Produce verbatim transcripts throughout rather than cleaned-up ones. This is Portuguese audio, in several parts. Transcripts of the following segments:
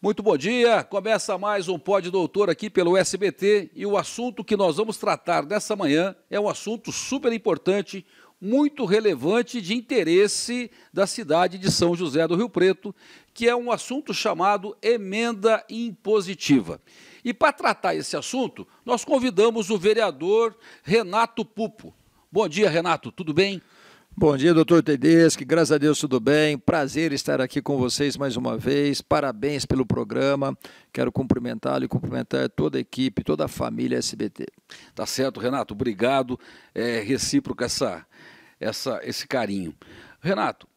Muito bom dia, começa mais um Pod Doutor aqui pelo S B T e o assunto que nós vamos tratar nessa manhã é um assunto super importante, muito relevante de interesse da cidade de São José do Rio Preto, que é um assunto chamado emenda impositiva. E para tratar esse assunto, nós convidamos o vereador Renato Pupo. Bom dia, Renato, tudo bem? Bom dia, doutor Tedeschi, graças a Deus tudo bem, prazer estar aqui com vocês mais uma vez, parabéns pelo programa, quero cumprimentá-lo e cumprimentar toda a equipe, toda a família S B T. Tá certo, Renato, obrigado, é recíproco essa, essa, esse carinho. Renato,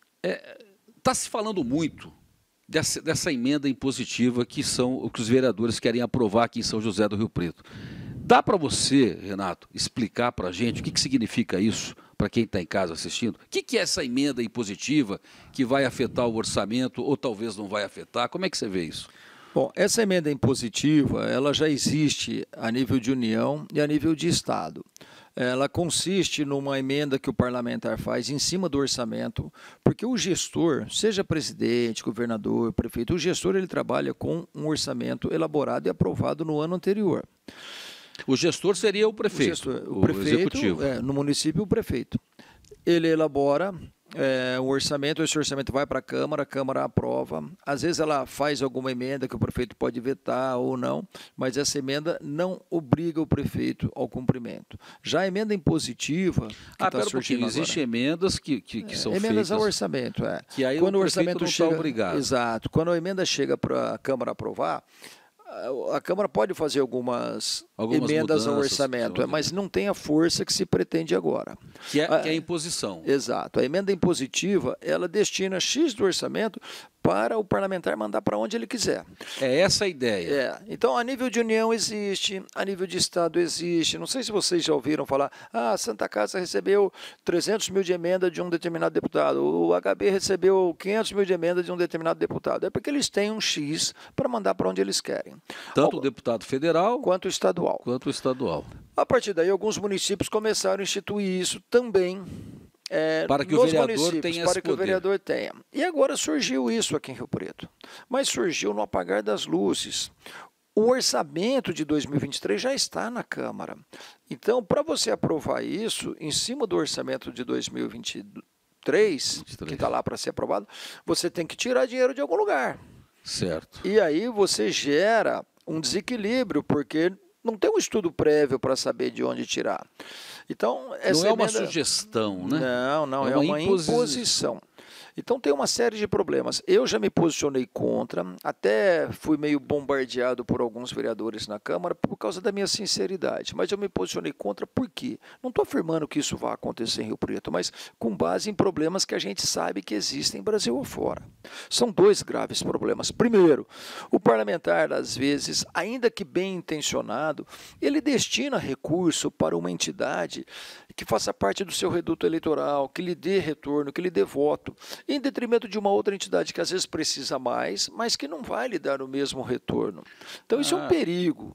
está se falando muito dessa, dessa emenda impositiva que são o que os vereadores querem aprovar aqui em São José do Rio Preto. Dá para você, Renato, explicar para a gente o que, que significa isso, para quem está em casa assistindo? O que, que é essa emenda impositiva que vai afetar o orçamento ou talvez não vai afetar? Como é que você vê isso? Bom, essa emenda impositiva, ela já existe a nível de União e a nível de Estado. Ela consiste numa emenda que o parlamentar faz em cima do orçamento, porque o gestor, seja presidente, governador, prefeito, o gestor ele trabalha com um orçamento elaborado e aprovado no ano anterior. O gestor seria o prefeito, o, gestor, o, o prefeito, executivo. É, no município, o prefeito. Ele elabora é, um orçamento, esse orçamento vai para a Câmara, a Câmara aprova. Às vezes ela faz alguma emenda que o prefeito pode vetar ou não, mas essa emenda não obriga o prefeito ao cumprimento. Já a emenda impositiva... Que ah, tá pera um pouquinho, existem emendas que, que, que são é, feitas... Emendas ao orçamento, é. Que aí quando o, o orçamento orçamento não chega, está obrigado. Exato. Quando a emenda chega para a Câmara aprovar, a Câmara pode fazer algumas, algumas emendas ao orçamento, é, mas não tem a força que se pretende agora. Que é, a, que é a imposição. Exato. A emenda impositiva, ela destina X do orçamento para o parlamentar mandar para onde ele quiser. É essa a ideia. É. Então, a nível de União existe, a nível de Estado existe. Não sei se vocês já ouviram falar, ah, a Santa Casa recebeu trezentos mil de emenda de um determinado deputado, o H B recebeu quinhentos mil de emenda de um determinado deputado. É porque eles têm um X para mandar para onde eles querem. Tanto o deputado federal quanto o estadual. Quanto o estadual. A partir daí, alguns municípios começaram a instituir isso também. É, para que o vereador tenha esse para que poder. o vereador tenha. E agora surgiu isso aqui em Rio Preto. Mas surgiu no apagar das luzes. O orçamento de dois mil e vinte e três já está na Câmara. Então, para você aprovar isso, em cima do orçamento de dois mil e vinte e três, vinte e três. Que está lá para ser aprovado, você tem que tirar dinheiro de algum lugar. Certo. E aí você gera um desequilíbrio, porque não tem um estudo prévio para saber de onde tirar. Então, essa não é uma emenda... sugestão, né? Não, não, é, é uma, uma imposi... imposição. Então tem uma série de problemas. Eu já me posicionei contra, até fui meio bombardeado por alguns vereadores na Câmara por causa da minha sinceridade, mas eu me posicionei contra por quê? Não estou afirmando que isso vai acontecer em Rio Preto, mas com base em problemas que a gente sabe que existem Brasil afora. São dois graves problemas. Primeiro, o parlamentar, às vezes, ainda que bem intencionado, ele destina recurso para uma entidade que faça parte do seu reduto eleitoral, que lhe dê retorno, que lhe dê voto, em detrimento de uma outra entidade que às vezes precisa mais, mas que não vai lhe dar o mesmo retorno. Então isso ah. é um perigo,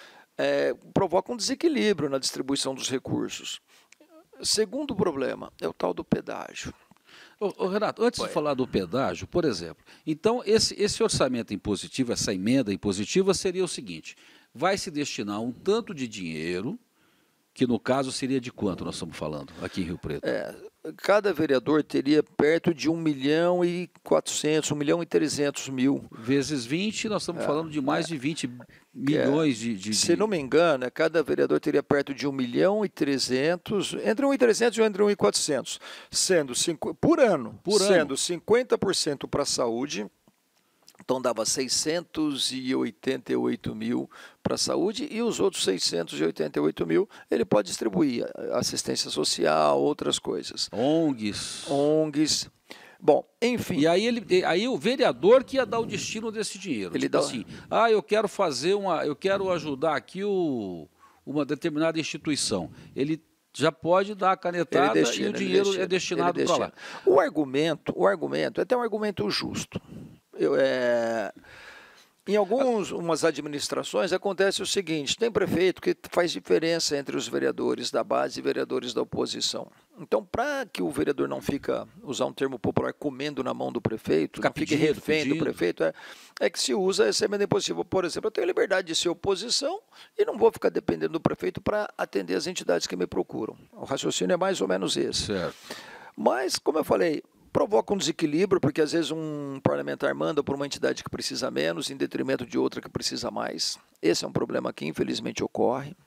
é, provoca um desequilíbrio na distribuição dos recursos. Segundo problema é o tal do pedágio. Ô, ô, Renato, antes Foi. de falar do pedágio, por exemplo, então esse, esse orçamento impositivo, essa emenda impositiva seria o seguinte, vai se destinar um tanto de dinheiro, que no caso seria de quanto nós estamos falando aqui em Rio Preto? É, cada vereador teria perto de um milhão e quatrocentos, um milhão e trezentos mil. Vezes vinte, nós estamos é, falando de mais é, de vinte milhões de, de... Se não me engano, cada vereador teria perto de um milhão e trezentos, entre um e trezentos e entre um e quatrocentos, sendo cinco, por ano, por sendo ano. cinquenta por cento para a saúde. Então, dava seiscentos e oitenta e oito mil para a saúde e os outros seiscentos e oitenta e oito mil ele pode distribuir assistência social, outras coisas. O N Gs. O N Gs. Bom, enfim. E aí, ele, aí o vereador que ia dar o destino desse dinheiro. Ele tipo dá... assim, ah, eu quero fazer uma, eu quero ajudar aqui o, uma determinada instituição. Ele já pode dar a canetada destina, e o dinheiro destina, é destinado para lá. O argumento, o argumento é até um argumento justo. Eu, é, Em algumas umas administrações acontece o seguinte, tem prefeito que faz diferença entre os vereadores da base e vereadores da oposição. Então, para que o vereador não fica, usar um termo popular, comendo na mão do prefeito, Ficar não fique pedindo, refém do pedindo. prefeito, é, é que se usa essa emenda impositiva. Por exemplo, eu tenho liberdade de ser oposição e não vou ficar dependendo do prefeito para atender as entidades que me procuram. O raciocínio é mais ou menos esse. Certo. Mas, como eu falei, provoca um desequilíbrio, porque às vezes um parlamentar manda por uma entidade que precisa menos, em detrimento de outra que precisa mais. Esse é um problema que infelizmente ocorre.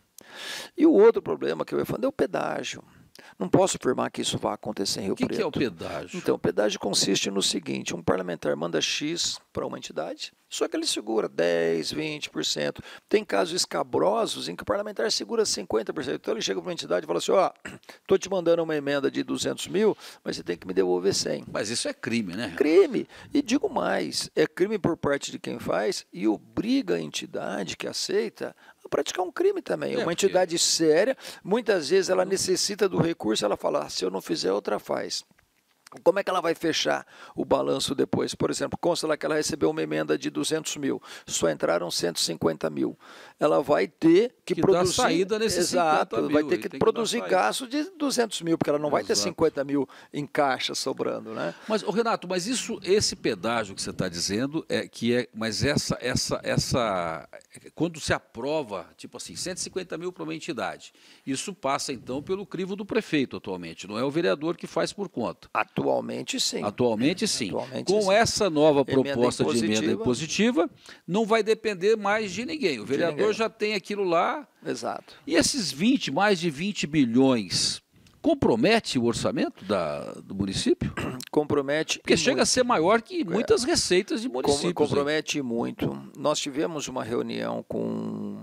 E o outro problema que eu ia falar é o pedágio. Não posso afirmar que isso vai acontecer em Rio O que, Preto. que é o pedágio? Então, o pedágio consiste no seguinte, um parlamentar manda X para uma entidade, só que ele segura dez, vinte por cento. Tem casos escabrosos em que o parlamentar segura cinquenta por cento. Então, ele chega para uma entidade e fala assim, ó, estou te mandando uma emenda de duzentos mil, mas você tem que me devolver cem. Mas isso é crime, né? Crime. E digo mais, é crime por parte de quem faz e obriga a entidade que aceita a praticar um crime também. É, Uma porque- entidade séria, muitas vezes ela necessita do recurso, ela fala, ah, se eu não fizer, outra faz. Como é que ela vai fechar o balanço depois? Por exemplo, consta lá que ela recebeu uma emenda de duzentos mil, só entraram cento e cinquenta mil. Ela vai ter que, Que dá produzir... saída nesses Exato, cinquenta mil, vai ter ele que tem que dar produzir saída. gasto de duzentos mil, porque ela não vai ter Exato. cinquenta mil em caixa sobrando, né? Mas, ô, Renato, mas isso, esse pedágio que você está dizendo é que é, mas essa, essa, essa, quando se aprova, tipo assim, cento e cinquenta mil para uma entidade, isso passa então pelo crivo do prefeito atualmente, não é o vereador que faz por conta. Atualmente, sim. Atualmente, sim. Atualmente, Com sim. essa nova Emenda proposta de emenda impositiva. impositiva, não vai depender mais de ninguém. O vereador ninguém. já tem aquilo lá. Exato. E esses vinte, mais de vinte bilhões, compromete o orçamento da, do município? Compromete. Porque e chega muito. a ser maior que muitas receitas de Com- municípios. compromete muito. Nós tivemos uma reunião com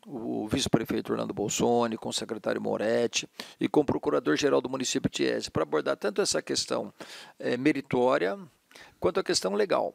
o vice-prefeito Orlando Bolsoni, com o secretário Moretti e com o procurador-geral do município Tiese, para abordar tanto essa questão eh, meritória quanto a questão legal.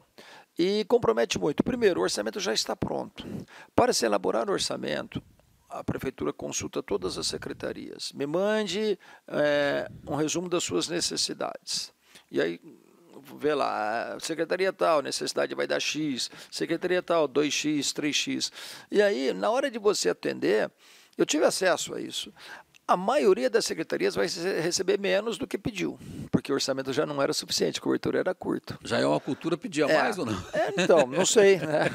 E compromete muito. Primeiro, o orçamento já está pronto. Para se elaborar o orçamento, a prefeitura consulta todas as secretarias. Me mande eh, um resumo das suas necessidades. E aí, vê lá, secretaria tal, necessidade vai dar X, secretaria tal, dois X, três X. E aí, na hora de você atender, eu tive acesso a isso. A maioria das secretarias vai rece- receber menos do que pediu, porque o orçamento já não era suficiente, a cobertura era curta. Já é uma cultura pedir a É, mais ou não? é, então, não sei, né?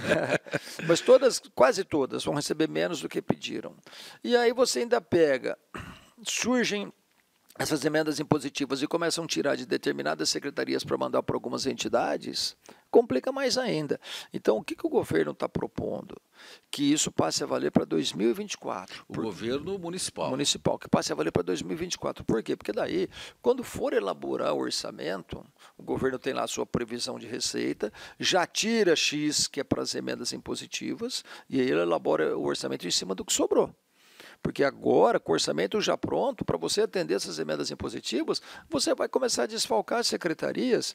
Mas todas, quase todas, vão receber menos do que pediram. E aí você ainda pega, surgem essas emendas impositivas e começam a tirar de determinadas secretarias para mandar para algumas entidades, complica mais ainda. Então, o que, que o governo está propondo? Que isso passe a valer para dois mil e vinte e quatro. O Por- governo municipal. municipal, que passe a valer para dois mil e vinte e quatro. Por quê? Porque daí, quando for elaborar o orçamento, o governo tem lá a sua previsão de receita, já tira X, que é para as emendas impositivas, e aí ele elabora o orçamento em cima do que sobrou. Porque agora, com o orçamento já pronto, para você atender essas emendas impositivas, você vai começar a desfalcar as secretarias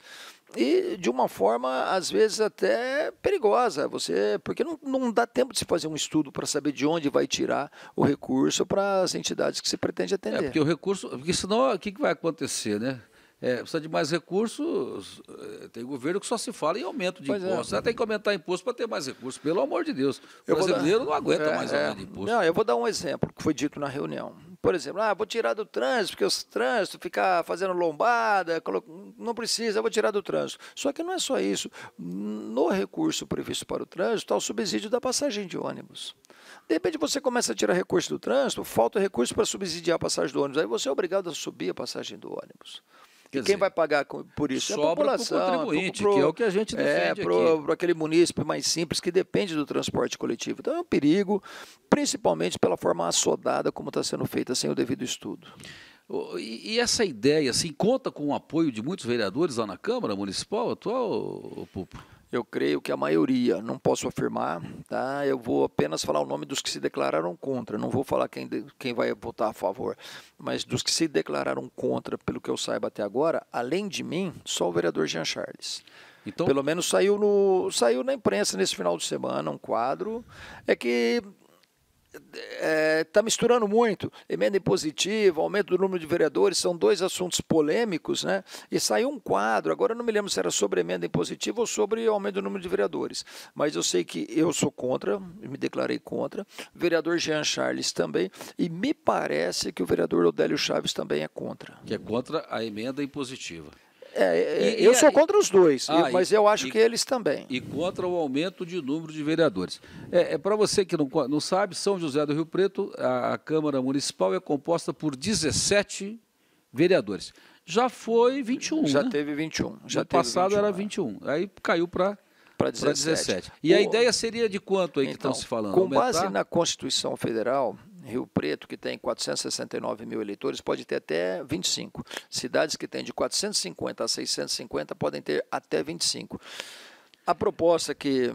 e de uma forma, às vezes, até perigosa. Você, porque não, não dá tempo de se fazer um estudo para saber de onde vai tirar o recurso para as entidades que se pretende atender. É, porque o recurso, porque senão o que, que vai acontecer, né? É, precisa de mais recursos, eh, tem governo que só se fala em aumento de Pois é. impostos. Você tem que aumentar imposto para ter mais recursos, pelo amor de Deus. O Eu vou brasileiro dar- não aguenta É, mais é. aumento de imposto. Não, eu vou dar um exemplo que foi dito na reunião. Por exemplo, ah, vou tirar do trânsito, porque os trânsitos ficar fazendo lombada, colo- não precisa, eu vou tirar do trânsito. Só que não é só isso. No recurso previsto para o trânsito está o subsídio da passagem de ônibus. De repente você começa a tirar recurso do trânsito, falta recurso para subsidiar a passagem do ônibus. Aí você é obrigado a subir a passagem do ônibus. Quer E quem dizer, vai pagar com- por isso? É a sobra pro população. contribuinte, pro- que é o que a gente É, defende pro, aqui. pro aquele munícipe mais simples que depende do transporte coletivo. Então é um perigo, principalmente pela forma assodada como está sendo feita, sem o devido estudo. O- E, e essa ideia, assim, conta com o apoio de muitos vereadores lá na Câmara Municipal atual, ô, Pupo? Eu creio que a maioria, não posso afirmar, tá? Eu vou apenas falar o nome dos que se declararam contra, não vou falar quem, de- quem vai votar a favor, mas dos que se declararam contra, pelo que eu saiba até agora, além de mim, só o vereador Jean Charles. Então, Pelo menos saiu, no, saiu na imprensa nesse final de semana um quadro, é que está misturando muito. Emenda impositiva, aumento do número de vereadores, são dois assuntos polêmicos, né? E saiu um quadro, agora eu não me lembro se era sobre emenda impositiva ou sobre aumento do número de vereadores, mas eu sei que eu sou contra, me declarei contra, o vereador Jean Charles também, e me parece que o vereador Odélio Chaves também é contra. Que é contra a emenda impositiva. É, e, eu e, sou contra os dois, ah, mas eu acho e, que eles também. E contra o aumento de número de vereadores. É, é para você que não, não sabe, São José do Rio Preto, a, a Câmara Municipal é composta por dezessete vereadores. Já foi vinte e um, Já né? teve vinte e um. Já no teve passado vinte e um, era vinte e um. Aí caiu para dezessete. dezessete. E o... a ideia seria de quanto aí que então, estão se falando? Com Aumentar? base na Constituição Federal, Rio Preto, que tem quatrocentos e sessenta e nove mil eleitores, pode ter até vinte e cinco. Cidades que têm de quatrocentos e cinquenta a seiscentos e cinquenta podem ter até vinte e cinco. A proposta que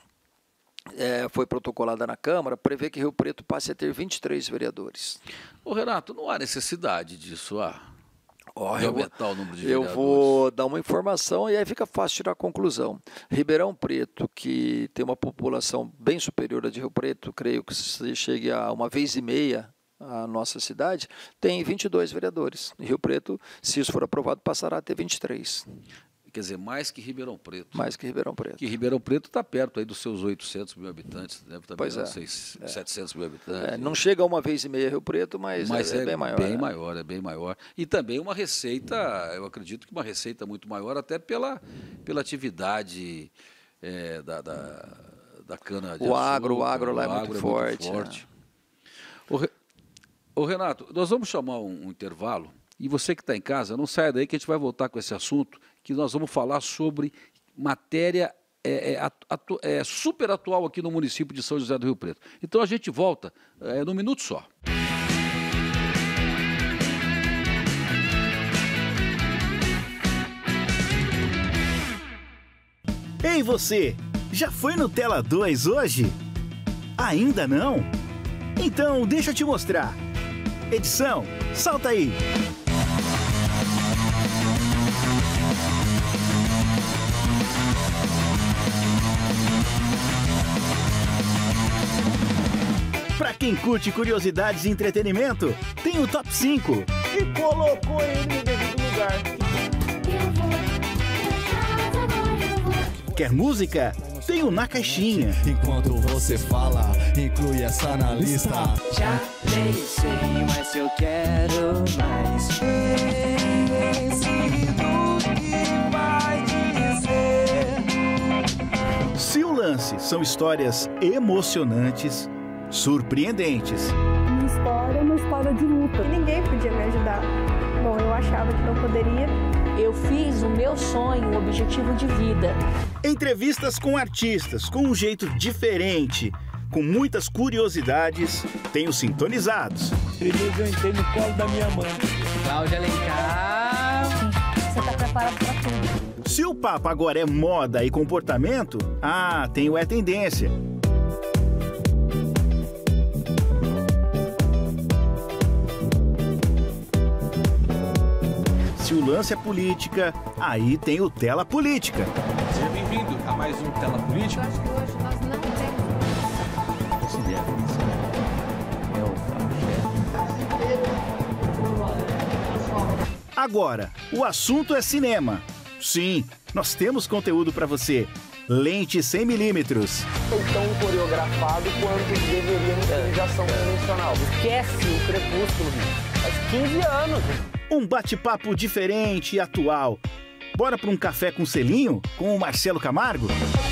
é, foi protocolada na Câmara prevê que Rio Preto passe a ter vinte e três vereadores. Ô Renato, não há necessidade disso, ah, oh, de aumentar o número de vereadores. Eu vou dar uma informação e aí fica fácil tirar a conclusão. Ribeirão Preto, que tem uma população bem superior à de Rio Preto, creio que se chegue a uma vez e meia a nossa cidade, tem vinte e dois vereadores. Rio Preto, se isso for aprovado, passará a ter vinte e três. Quer dizer, mais que Ribeirão Preto. Mais que Ribeirão Preto. Que Ribeirão Preto está perto aí dos seus oitocentos mil habitantes, deve estar pois bem, é. seis, é. setecentos mil habitantes. É, não chega a uma vez e meia Rio Preto, mas, mas é, é, é bem maior. bem né? maior, é bem maior. E também uma receita, eu acredito que uma receita muito maior, até pela, pela atividade é, da, da, da cana de o açúcar. Agro, o agro lá é, o muito, agro forte, é muito forte. É. Ô, Re... Ô, Renato, nós vamos chamar um, um intervalo, e você que está em casa, não saia daí que a gente vai voltar com esse assunto, que nós vamos falar sobre matéria é, é, atu, é, super atual aqui no município de São José do Rio Preto. Então a gente volta é, num minuto só. Ei você, já foi no Tela dois hoje? Ainda não? Então deixa eu te mostrar. Edição, solta aí! Pra quem curte curiosidades e entretenimento, tem o Top cinco. E colocou ele no devido lugar. Quer música? Tem o Na Caixinha. Enquanto você fala, inclui essa na lista. Já nem sei, mas eu quero mais. Decido que vai dizer. Se o lance são histórias emocionantes, surpreendentes. Minha história é uma história de luta. Ninguém podia me ajudar. Bom, eu achava que não poderia. Eu fiz o meu sonho, o objetivo de vida. Entrevistas com artistas, com um jeito diferente, com muitas curiosidades, tenho Sintonizados. Eu entrei no colo da minha mãe. Cláudia Alencar. Você está preparado para tudo. Se o papo agora é moda e comportamento, ah, tem o É Tendência. Se o lance é política, aí tem o Tela Política. Seja bem-vindo a mais um Tela Política. Eu acho que hoje nós não temos. Considero isso, né? É o Agora, o assunto é cinema. Sim, nós temos conteúdo para você. Lente cem milímetros. Foi tão coreografado quanto deveríamos ter já ação convencional. Esquece o Crepúsculo, faz quinze anos. Um bate-papo diferente e atual. Bora para um café com selinho com o Marcelo Camargo?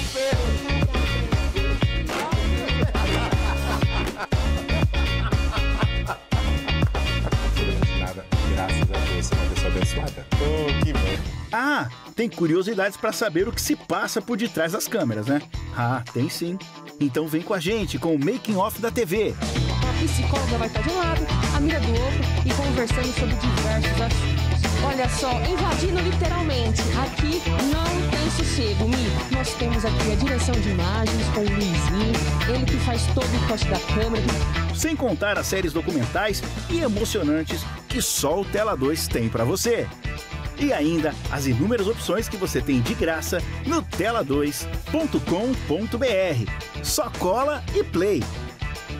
Nada, graças a Deus, você é uma pessoa abençoada. Oh, que bom. Ah, tem curiosidades para saber o que se passa por detrás das câmeras, né? Ah, tem sim. Então vem com a gente com o Making Off da T V. A psicóloga vai estar de um lado, a mira do outro e conversando sobre diversos assuntos. Olha só, invadindo literalmente. Aqui não tem sossego, Mi. Nós temos aqui a direção de imagens com o Luizinho, ele que faz todo o corte da câmera. Sem contar as séries documentais e emocionantes que só o Tela dois tem para você. E ainda as inúmeras opções que você tem de graça no tela dois ponto com ponto br. Só cola e play.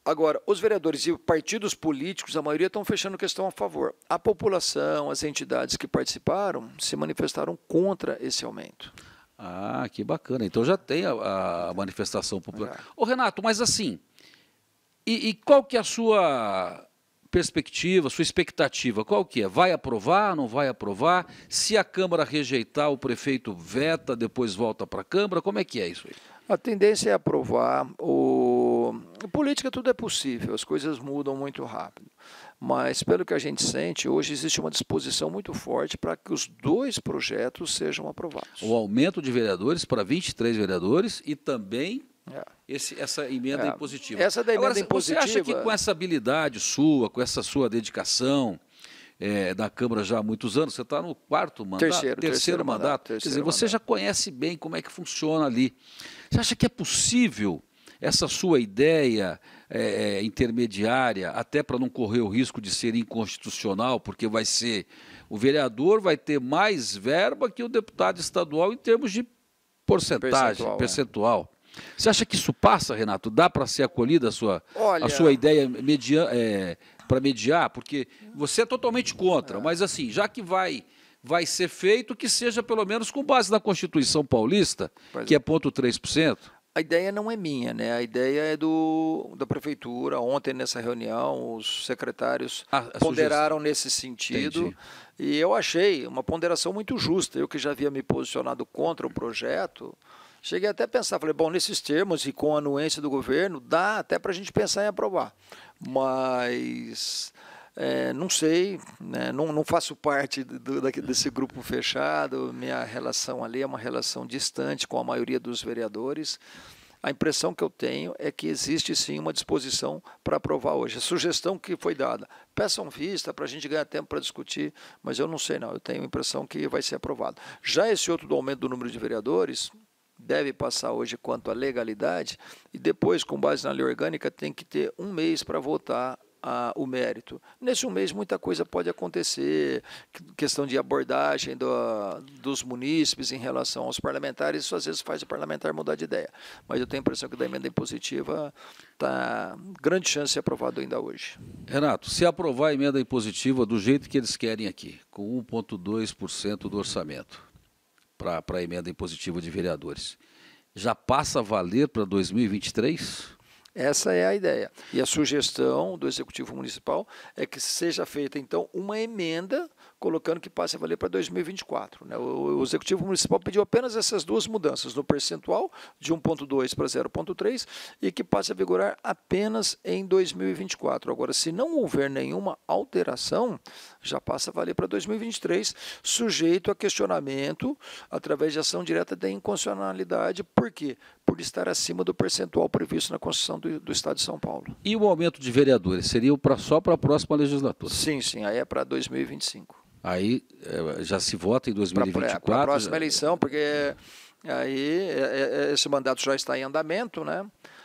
Agora, os vereadores e partidos políticos, a maioria estão fechando questão a favor. A população, as entidades que participaram, se manifestaram contra esse aumento. Ah, que bacana. Então já tem a, a manifestação popular. É. Ô, Renato, mas assim, e, e qual que é a sua perspectiva, sua expectativa? Qual que é? Vai aprovar, não vai aprovar? Se a Câmara rejeitar, o prefeito veta, depois volta para a Câmara? Como é que é isso aí? A tendência é aprovar. O... Em política tudo é possível, as coisas mudam muito rápido. Mas, pelo que a gente sente, hoje existe uma disposição muito forte para que os dois projetos sejam aprovados. O aumento de vereadores para vinte e três vereadores e também é. esse, essa emenda é. impositiva. Essa da emenda Agora, impositiva... Você acha que com essa habilidade sua, com essa sua dedicação é, da Câmara já há muitos anos, você está no quarto mandato? Terceiro, terceiro, terceiro mandato. mandato. Terceiro Quer dizer, mandato. Você já conhece bem como é que funciona ali. Você acha que é possível essa sua ideia é, intermediária, até para não correr o risco de ser inconstitucional, porque vai ser, o vereador vai ter mais verba que o deputado estadual em termos de porcentagem, percentual. percentual. É. Você acha que isso passa, Renato? Dá para ser acolhida a sua, Olha... a sua ideia media, é, para mediar? Porque você é totalmente contra, é. mas assim, já que vai... vai ser feito, que seja pelo menos com base na Constituição Paulista, pois que é zero vírgula três por cento. A ideia não é minha, né? A ideia é do, da Prefeitura. Ontem, nessa reunião, os secretários ah, ponderaram sugestão. nesse sentido. Entendi. E eu achei uma ponderação muito justa. Eu que já havia me posicionado contra o projeto, cheguei até a pensar, falei, bom, nesses termos e com a anuência do governo, dá até para a gente pensar em aprovar. Mas... É, não sei, né? não, não faço parte do, desse grupo fechado, minha relação ali é uma relação distante com a maioria dos vereadores. A impressão que eu tenho é que existe sim uma disposição para aprovar hoje. A sugestão que foi dada, peçam vista para a gente ganhar tempo para discutir, mas eu não sei não, eu tenho a impressão que vai ser aprovado. Já esse outro do aumento do número de vereadores deve passar hoje quanto à legalidade e depois, com base na lei orgânica, tem que ter um mês para votar A, o mérito. Nesse um mês muita coisa pode acontecer, questão de abordagem do, dos munícipes em relação aos parlamentares, isso às vezes faz o parlamentar mudar de ideia. Mas eu tenho a impressão que da emenda impositiva está grande chance de ser aprovado ainda hoje. Renato, se aprovar a emenda impositiva do jeito que eles querem aqui, com um vírgula dois por cento do orçamento para a emenda impositiva de vereadores, já passa a valer para dois mil e vinte e três? Essa é a ideia. E a sugestão do Executivo Municipal é que seja feita, então, uma emenda colocando que passe a valer para dois mil e vinte e quatro. Né? O, o Executivo Municipal pediu apenas essas duas mudanças, no percentual de um vírgula dois para zero vírgula três e que passe a vigorar apenas em dois mil e vinte e quatro. Agora, se não houver nenhuma alteração, já passa a valer para dois mil e vinte e três, sujeito a questionamento através de ação direta da inconstitucionalidade. Por quê? Por estar acima do percentual previsto na Constituição do, do Estado de São Paulo. E o aumento de vereadores seria pra, só para a próxima legislatura? Sim, sim, aí é para dois mil e vinte e cinco. Aí é, já se vota em dois mil e vinte e quatro? Para a próxima já... eleição, porque aí é, é, esse mandato já está em andamento, né?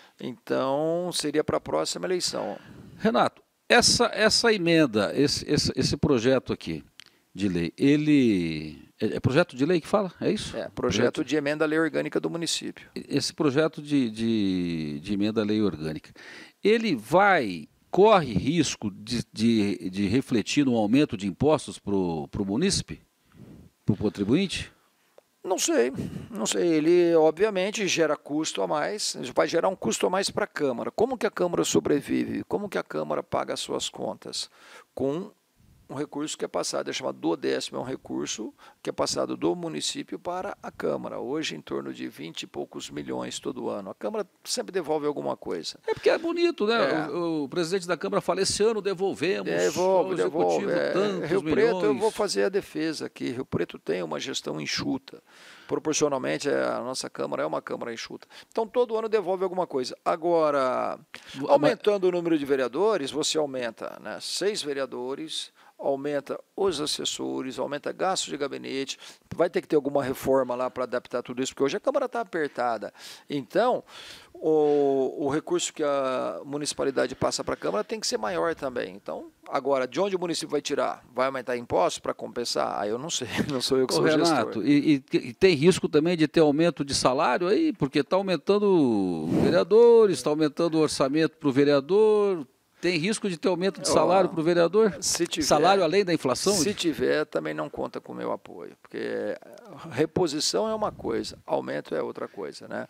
Então seria para a próxima eleição. Renato, essa, essa emenda, esse, esse, esse projeto aqui de lei, ele... É projeto de lei que fala? É isso? É, projeto, projeto de emenda à lei orgânica do município. Esse projeto de, de, de emenda à lei orgânica, ele vai, corre risco de, de, de refletir no aumento de impostos para o munícipe? Para o contribuinte? Não sei, não sei. Ele, obviamente, gera custo a mais, vai gerar um custo a mais para a Câmara. Como que a Câmara sobrevive? Como que a Câmara paga as suas contas? Com um recurso que é passado, é chamado duodécimo, é um recurso que é passado do município para a Câmara, hoje em torno de vinte e poucos milhões todo ano. A Câmara sempre devolve alguma coisa. É porque é bonito, né? É. O, o presidente da Câmara fala, esse ano devolvemos devolve, ao devolve. Executivo É, tantos Rio milhões. Preto, eu vou fazer a defesa aqui, Rio Preto tem uma gestão enxuta. Proporcionalmente, a nossa Câmara é uma Câmara enxuta. Então, todo ano devolve alguma coisa. Agora, aumentando o número de vereadores, você aumenta, né, seis vereadores, aumenta os assessores, aumenta gastos de gabinete, vai ter que ter alguma reforma lá para adaptar tudo isso, porque hoje a Câmara está apertada. Então, o, o recurso que a municipalidade passa para a Câmara tem que ser maior também. Então, agora, de onde o município vai tirar? Vai aumentar impostos para compensar? Ah, eu não sei, não sou eu que Ô, sou o Renato, gestor. E, e, e tem risco também de ter aumento de salário aí, porque está aumentando vereadores, está aumentando o orçamento para o vereador. Tem risco de ter aumento de salário para o vereador? Se tiver, salário além da inflação? Se tiver, também não conta com o meu apoio, porque reposição é uma coisa, aumento é outra coisa, né?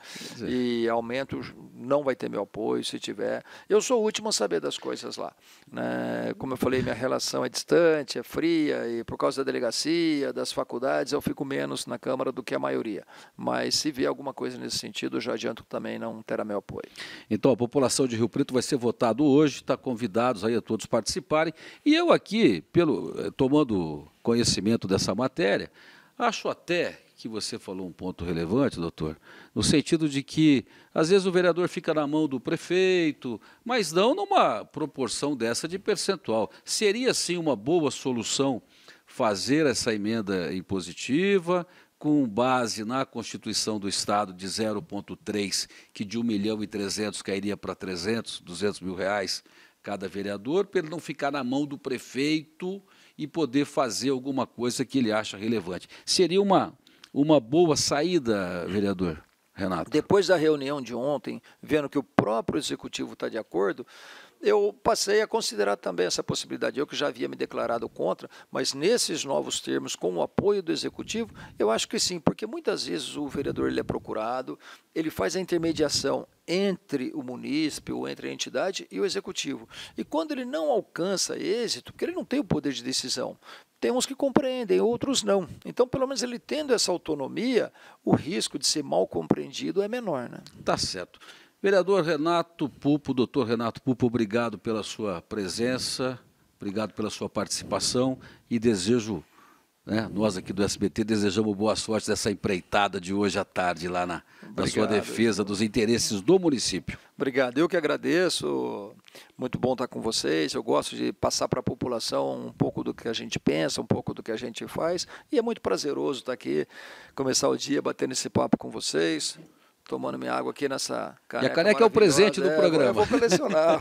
E aumento não vai ter meu apoio, se tiver. Eu sou o último a saber das coisas lá, né? Como eu falei, minha relação é distante, é fria, e por causa da delegacia, das faculdades, eu fico menos na Câmara do que a maioria. Mas se vier alguma coisa nesse sentido, eu já adianto que também não terá meu apoio. Então, a população de Rio Preto vai ser votado hoje, está convidados aí a todos participarem. E eu aqui, pelo, tomando conhecimento dessa matéria, acho até que você falou um ponto relevante, doutor, no sentido de que, às vezes, o vereador fica na mão do prefeito, mas não numa proporção dessa de percentual. Seria, sim, uma boa solução fazer essa emenda impositiva, com base na Constituição do Estado de zero vírgula três, que de um milhão e trezentos cairia para trezentos, duzentos mil reais cada vereador, para ele não ficar na mão do prefeito e poder fazer alguma coisa que ele acha relevante. Seria uma, uma boa saída, vereador Renato? Depois da reunião de ontem, vendo que o próprio Executivo está de acordo, eu passei a considerar também essa possibilidade. Eu que já havia me declarado contra, mas nesses novos termos, com o apoio do Executivo, eu acho que sim, porque muitas vezes o vereador ele é procurado, ele faz a intermediação entre o munícipe, entre a entidade e o Executivo. E quando ele não alcança êxito, porque ele não tem o poder de decisão, tem uns que compreendem, outros não. Então, pelo menos ele tendo essa autonomia, o risco de ser mal compreendido é menor, né? Tá certo. Vereador Renato Pupo, doutor Renato Pupo, obrigado pela sua presença, obrigado pela sua participação e desejo, né, nós aqui do S B T desejamos boa sorte dessa empreitada de hoje à tarde lá na, na sua defesa dos interesses do município. Obrigado, eu que agradeço, muito bom estar com vocês, eu gosto de passar para a população um pouco do que a gente pensa, um pouco do que a gente faz, e é muito prazeroso estar aqui, começar o dia batendo esse papo com vocês, tomando minha água aqui nessa caneca. E a caneca é o presente do é, programa. Eu vou colecionar.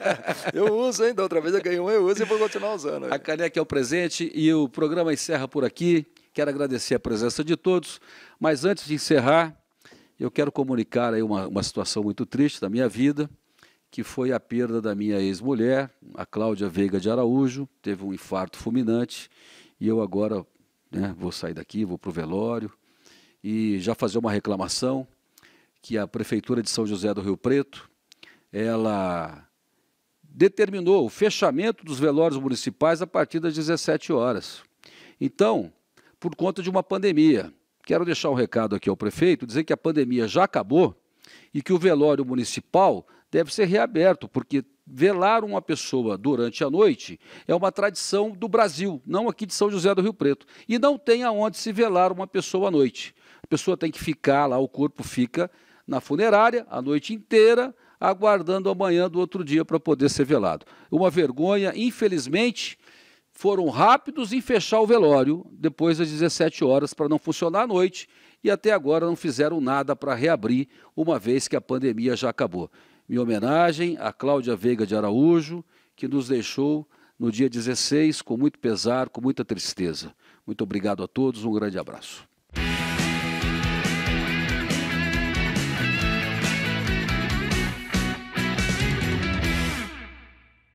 Eu uso ainda, outra vez eu ganhei um, eu uso e vou continuar usando. A caneca é o presente e o programa encerra por aqui. Quero agradecer a presença de todos, mas antes de encerrar, eu quero comunicar aí uma, uma situação muito triste da minha vida, que foi a perda da minha ex-mulher, a Cláudia Veiga de Araújo, teve um infarto fulminante, e eu agora, né, vou sair daqui, vou para o velório, e já fazer uma reclamação, que a Prefeitura de São José do Rio Preto, ela determinou o fechamento dos velórios municipais a partir das dezessete horas. Então, por conta de uma pandemia, quero deixar um recado aqui ao prefeito, dizer que a pandemia já acabou e que o velório municipal deve ser reaberto, porque velar uma pessoa durante a noite é uma tradição do Brasil, não aqui de São José do Rio Preto. E não tem aonde se velar uma pessoa à noite. A pessoa tem que ficar lá, o corpo fica na funerária a noite inteira, aguardando amanhã do outro dia para poder ser velado. Uma vergonha, infelizmente, foram rápidos em fechar o velório depois das dezessete horas para não funcionar à noite e até agora não fizeram nada para reabrir, uma vez que a pandemia já acabou. Minha homenagem a Cláudia Veiga de Araújo, que nos deixou no dia dezesseis com muito pesar, com muita tristeza. Muito obrigado a todos, um grande abraço.